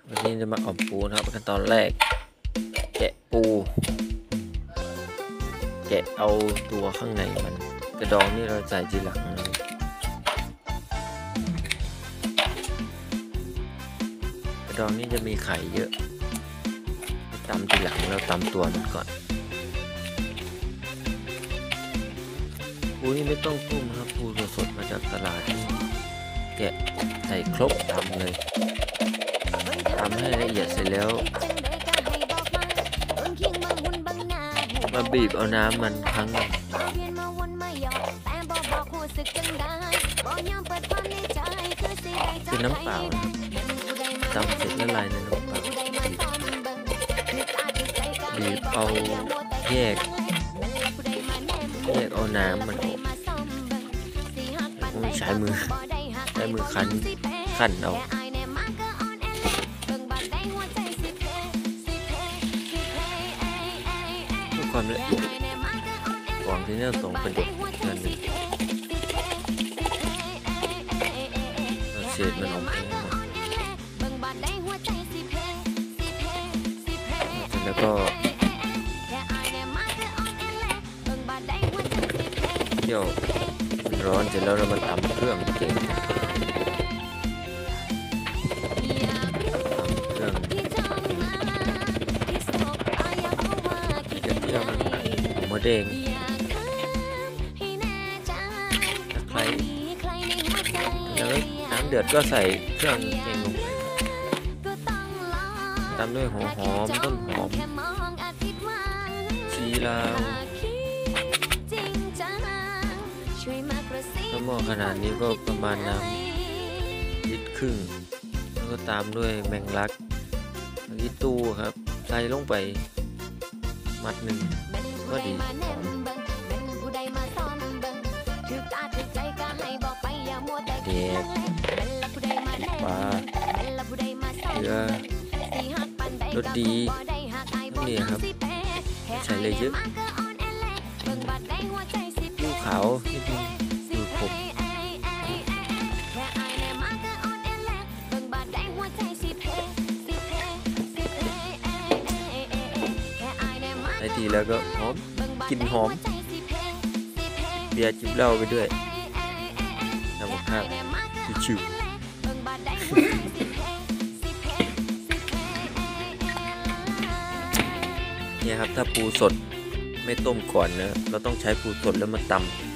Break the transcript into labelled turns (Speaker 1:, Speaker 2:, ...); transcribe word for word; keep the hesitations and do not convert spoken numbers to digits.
Speaker 1: วันนี้จะมาอ่อมปูนะครับขั้นตอนแรกแกะปูแกะเอาตัวข้างในมันกระดองนี่เราใส่ทีหลังนะกระดองนี่จะมีไข่เยอะตำทีหลังเราตำตัวมันก่อนปูนี่ไม่ต้องต้มครับปูสดๆมาจากตลาดแกะใส่ครกตำเลยตำให้ละเอียดเสร็จแล้วมาบีบเอาน้ำมันครั้งนึงเป็นน้ำเปล่านะครับตำเสร็จละลายในน้ำเปล่าบีบเอาแยกแยกเอาน้ำมันออกใช้มือใช้มือคั้นคั้นเอาเพื่อความละเอียดก่อนที่จะส่งเป็นเด็กนั่นเองเศษมันออกเองแล้วก็เดี๋ยวร้อนเสร็จแล้วเรามาตำเครื่องเก่งตำเครื่องกระเทียมหมูแดงตะไคร้แล้วน้ำเดือดก็ใส่เครื่องเองลงไปตามด้วยหัวหอมต้นหอมชีลาวถ้าหม้อขนาดนี้ก็ประมาณน้ำลิตรครึ่งแล้วก็ตามด้วยแมงลักลิตตู้ครับใส่ลงไปมัดหนึ่งก็ดีเด็กปลาเกลือรสดีนี่ครับใส่เลยเยอะดูขาวนิดนึงดูขมไอ้ทีแล้วก็หอมกลิ่นหอมเบียร์จิบเหล้าไปด้วยทำกับข้าวชิวๆเนี่ยครับถ้าปูสดไม่ต้มก่อนนะเราต้องใช้ปูสดแล้วมาตำ